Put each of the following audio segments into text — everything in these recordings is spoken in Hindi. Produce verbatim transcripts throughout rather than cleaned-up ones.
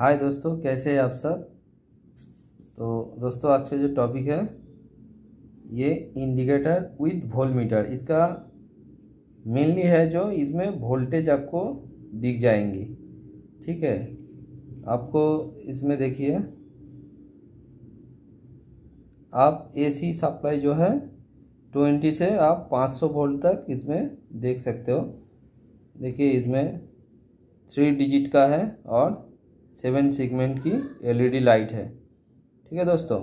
हाय दोस्तों, कैसे हैं आप सब। तो दोस्तों आज का जो टॉपिक है ये इंडिकेटर विद वोल्टमीटर। इसका मेनली है जो इसमें वोल्टेज आपको दिख जाएंगी। ठीक है, आपको इसमें देखिए आप एसी सप्लाई जो है बीस से आप पाँच सौ वोल्ट तक इसमें देख सकते हो। देखिए इसमें थ्री डिजिट का है और सेवन सेगमेंट की एलईडी लाइट है। ठीक है दोस्तों,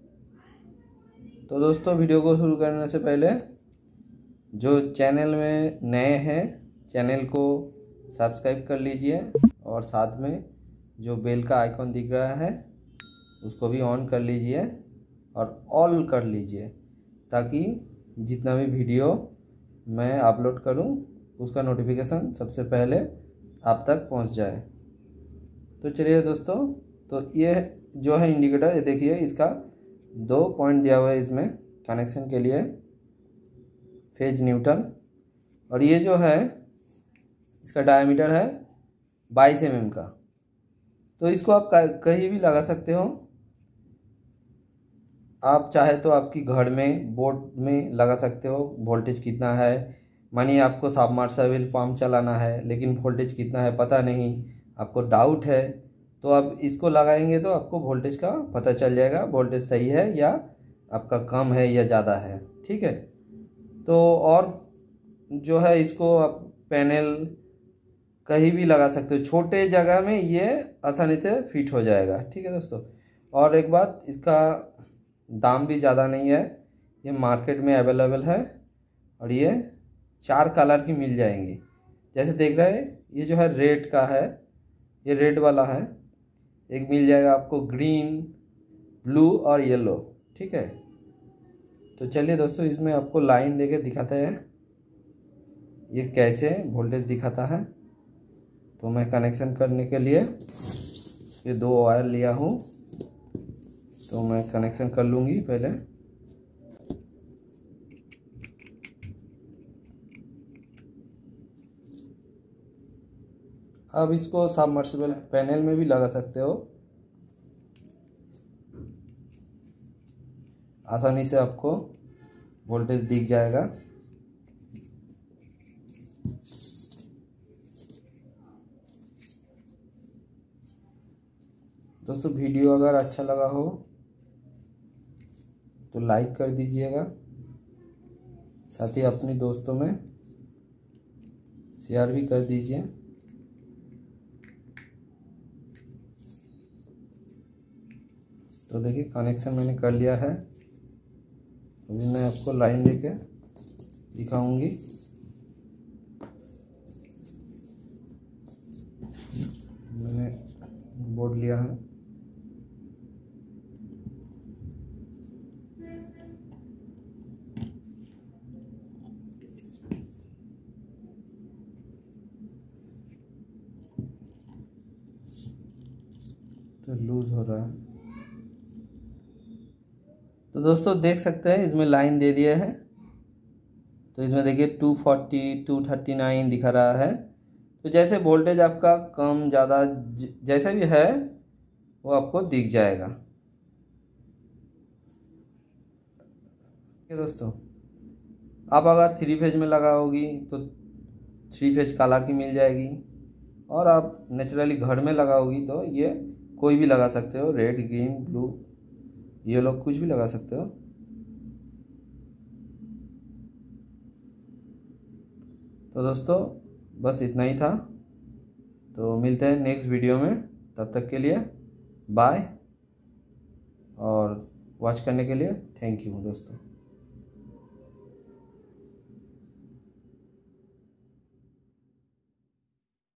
तो दोस्तों वीडियो को शुरू करने से पहले जो चैनल में नए हैं चैनल को सब्सक्राइब कर लीजिए और साथ में जो बेल का आइकॉन दिख रहा है उसको भी ऑन कर लीजिए और ऑल कर लीजिए ताकि जितना भी वीडियो मैं अपलोड करूं उसका नोटिफिकेशन सबसे पहले आप तक पहुंच जाए। तो चलिए दोस्तों, तो ये जो है इंडिकेटर, ये देखिए इसका दो पॉइंट दिया हुआ है इसमें कनेक्शन के लिए, फेज न्यूट्रल, और ये जो है इसका डायमीटर है बाईस एम एम का। तो इसको आप कहीं भी लगा सकते हो। आप चाहे तो आपकी घर में बोर्ड में लगा सकते हो। वोल्टेज कितना है, मानिए आपको सबमर्सिबल पंप चलाना है लेकिन वोल्टेज कितना है पता नहीं, आपको डाउट है, तो आप इसको लगाएंगे तो आपको वोल्टेज का पता चल जाएगा, वोल्टेज सही है या आपका कम है या ज़्यादा है। ठीक है, तो और जो है इसको आप पैनल कहीं भी लगा सकते हो, छोटे जगह में ये आसानी से फिट हो जाएगा। ठीक है दोस्तों, और एक बात, इसका दाम भी ज़्यादा नहीं है, ये मार्केट में अवेलेबल है और ये चार कलर की मिल जाएंगी। जैसे देख रहे हैं ये जो है रेड का है, ये रेड वाला है, एक मिल जाएगा आपको ग्रीन, ब्लू और येलो। ठीक है, तो चलिए दोस्तों इसमें आपको लाइन देके दिखाते हैं ये कैसे वोल्टेज दिखाता है। तो मैं कनेक्शन करने के लिए ये दो वायर लिया हूँ, तो मैं कनेक्शन कर लूँगी पहले। अब इसको सबमर्सिबल पैनल में भी लगा सकते हो, आसानी से आपको वोल्टेज दिख जाएगा। दोस्तों वीडियो अगर अच्छा लगा हो तो लाइक कर दीजिएगा, साथ ही अपने दोस्तों में शेयर भी कर दीजिए। तो देखिए कनेक्शन मैंने कर लिया है, अभी मैं आपको लाइन लेके दिखाऊंगी। मैंने बोर्ड लिया है, तो लूज हो रहा है। तो दोस्तों देख सकते हैं इसमें लाइन दे दिया है, तो इसमें देखिए two forty two thirty nine दिखा रहा है। तो जैसे वोल्टेज आपका कम ज़्यादा जैसे भी है वो आपको दिख जाएगा। ठीक है दोस्तों, आप अगर थ्री फेज में लगाओगी तो थ्री फेज कलर की मिल जाएगी, और आप नेचुरली घर में लगाओगी तो ये कोई भी लगा सकते हो, रेड, ग्रीन, ब्लू, ये लोग कुछ भी लगा सकते हो। तो दोस्तों बस इतना ही था, तो मिलते हैं नेक्स्ट वीडियो में, तब तक के लिए बाय, और वॉच करने के लिए थैंक यू दोस्तों।